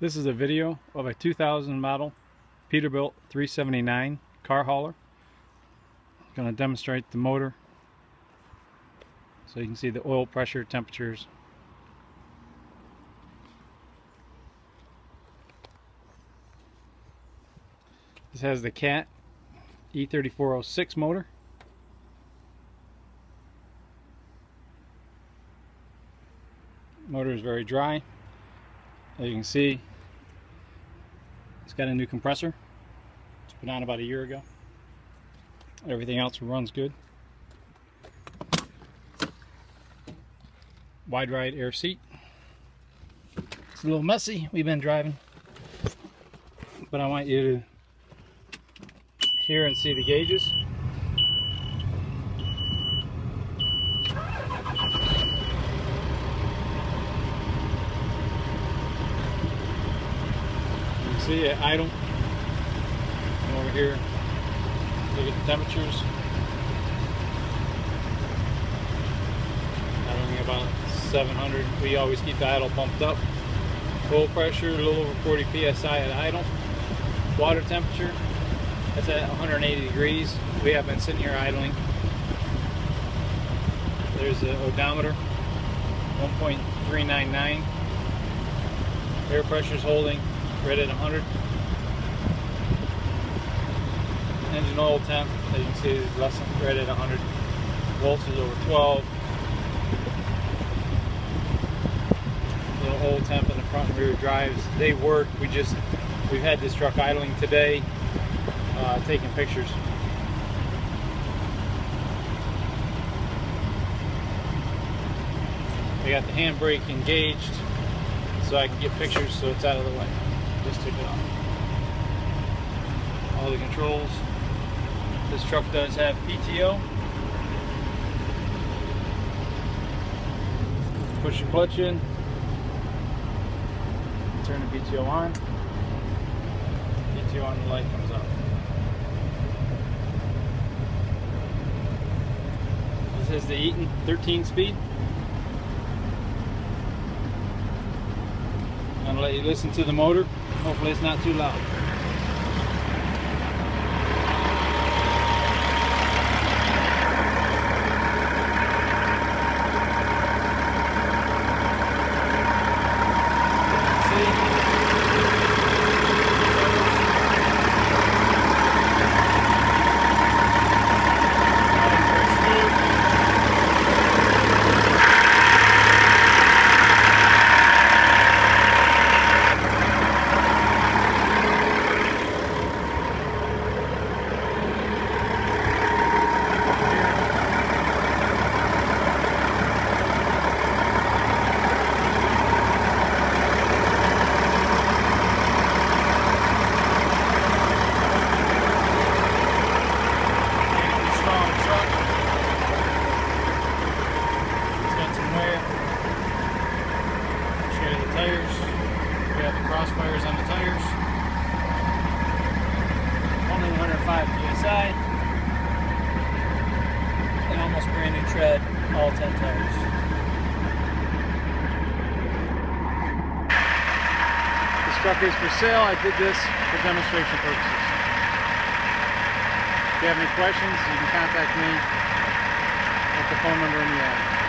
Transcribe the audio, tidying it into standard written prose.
This is a video of a 2000 model Peterbilt 379 car hauler. I'm going to demonstrate the motor so you can see the oil pressure, temperatures. This has the CAT E3406 motor. Motor is very dry. As you can see, it's got a new compressor. It's put on about a year ago. Everything else runs good. Wide ride air seat. It's a little messy. We've been driving, but I want you to hear and see the gauges. See at idle. Come over here, look at the temperatures. Idling about 700. We always keep the idle pumped up. Oil pressure a little over 40 psi at idle. Water temperature, that's at 180 degrees. We have been sitting here idling. There's the odometer, 1.399. Air pressure is holding right at 100. Engine oil temp, as you can see, is less than right at 100. Volts is over 12. Little oil temp in the front and rear drives. They work. We've had this truck idling today, taking pictures. I got the handbrake engaged so I can get pictures so it's out of the way. Just took it off. All the controls. This truck does have PTO. Push the clutch in. Turn the PTO on. PTO on, the light comes up. This is the Eaton 13 speed. I'm going to let you listen to the motor. Hopefully it's not too loud. Tires. We have the crossfires on the tires. Only 105 psi. And almost brand new tread, all 10 tires. This truck is for sale. I did this for demonstration purposes. If you have any questions, you can contact me at the phone number in the ad.